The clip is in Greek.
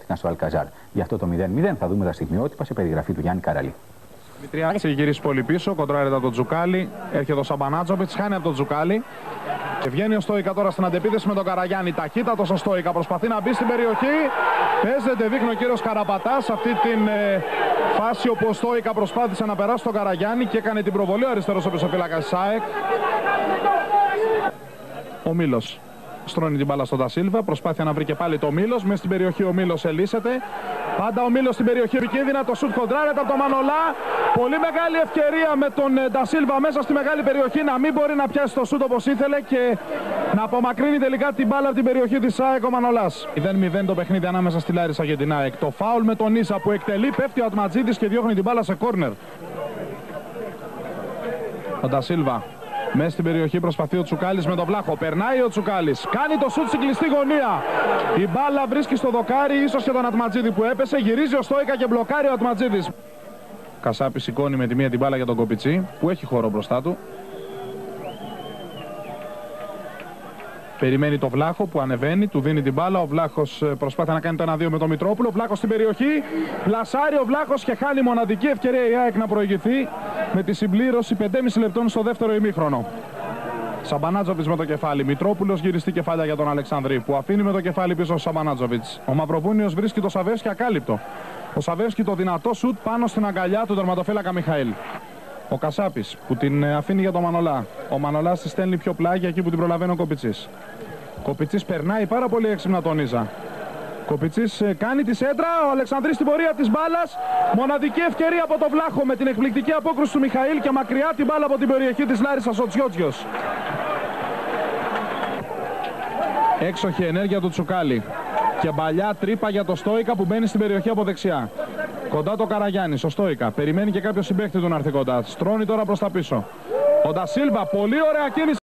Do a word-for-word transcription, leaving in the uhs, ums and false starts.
αναγκάστηκαν στο Αλκαζάρ. Γι' αυτό το μηδέν μηδέν θα δούμε τα στιγμιότυπα σε περιγραφή του Γιάννη Καραλή. Δημητριάδης έχει γυρίσει πολύ πίσω, κοντράρεται από τον Τζουκάλι. Έρχεται ο Σαμπανάτζοβιτς, χάνει από τον Τζουκάλι. Και βγαίνει ο Στόικα τώρα στην αντεπίθεση με τον Καραγιάννη. Ταχύτατος ο Στόικα, προσπαθεί να μπει στην περιοχή. Παίζεται, δείχνει ο κύριος Καραπατάς αυτή την ε, φάση όπου ο Στόικα προσπάθησε να περάσει τον Καραγιάννη και έκανε την προβολή ο αριστερός οπισθοφύλακας ΣΑΕΚ. Ο Μήλος στρώνει την μπάλα στον Ντασίλβα, προσπάθεια να βρει και πάλι το Μήλος. Μέσα στην περιοχή ο Μήλος ελύσεται. Πάντα ο Μήλος στην περιοχή επικίνδυνα, το σουτ κοντράρεται από τον Μανολά. Πολύ μεγάλη ευκαιρία με τον Ντασίλβα μέσα στη μεγάλη περιοχή να μην μπορεί να πιάσει το σουτ όπως ήθελε και να απομακρύνει τελικά την μπάλα από την περιοχή της ΑΕΚ ο Μανολάς. μηδέν μηδέν το παιχνίδι ανάμεσα στη Λάρισα και την ΑΕΚ. Το φάουλ με τον Ίσα που εκτελεί, πέφτει ο Ατματζίδης και διώχνει την μπάλα σε κόρνερ. Ο Ντασίλβα μέσα στην περιοχή προσπαθεί ο Τσουκάλης με τον Βλάχο. Περνάει ο Τσουκάλης. Κάνει το σουτ στην κλειστή γωνία. Η μπάλα βρίσκει στο δοκάρι, ίσως και τον Ατματζίδη που έπεσε. Γυρίζει ο Στόικα και μπλοκάρει ο Ατματζίδης. Κασάπη σηκώνει με τη μία την μπάλα για τον Κοπιτσί που έχει χώρο μπροστά του. Περιμένει το Βλάχο που ανεβαίνει, του δίνει την μπάλα. Ο Βλάχος προσπάθει να κάνει το ένα δύο με τον Μητρόπουλο. Βλάχος στην περιοχή. Πλασάρει ο Βλάχος και χάνει μοναδική ευκαιρία η ΑΕΚ να προηγηθεί με τη συμπλήρωση πέντε και μισό λεπτών στο δεύτερο ημίχρονο. Σαμπανάτζοβιτς με το κεφάλι. Μητρόπουλος γυριστή κεφάλια για τον Αλεξανδρή που αφήνει με το κεφάλι πίσω ο Σαμπανάτζοβιτς. Ο Μαυροβούνιος βρίσκει το Σαβεύσκι ακάλυπτο. Ο Σαβεύσκι το δυνατό σουτ πάνω στην αγκαλιά του τερματοφύλακα Μιχαήλ. Ο Κασάπης που την αφήνει για τον Μανολά. Ο Μανολάς τη στέλνει πιο πλάγια εκεί που την προλαβαίνει ο Κοπιτσής. Κοπιτσής περνάει πάρα πολύ έξυπνα τον Ίζα. Κοπιτσής κάνει τη σέντρα. Ο Αλεξανδρής στην πορεία της μπάλας. Μοναδική ευκαιρία από τον Βλάχο με την εκπληκτική απόκρουση του Μιχαήλ και μακριά την μπάλα από την περιοχή της Λάρισσας ο Τσιότσιος. Έξοχη ενέργεια του Τσουκάλη. Και παλιά τρύπα για το Στόικα που μπαίνει στην περιοχή από δεξιά. Κοντά το Καραγιάννης, ο Στόικα. Περιμένει και κάποιο συμπαίχτη του να έρθει κοντά. Στρώνει τώρα προς τα πίσω. Ο Ντασίλβα, πολύ ωραία κίνηση.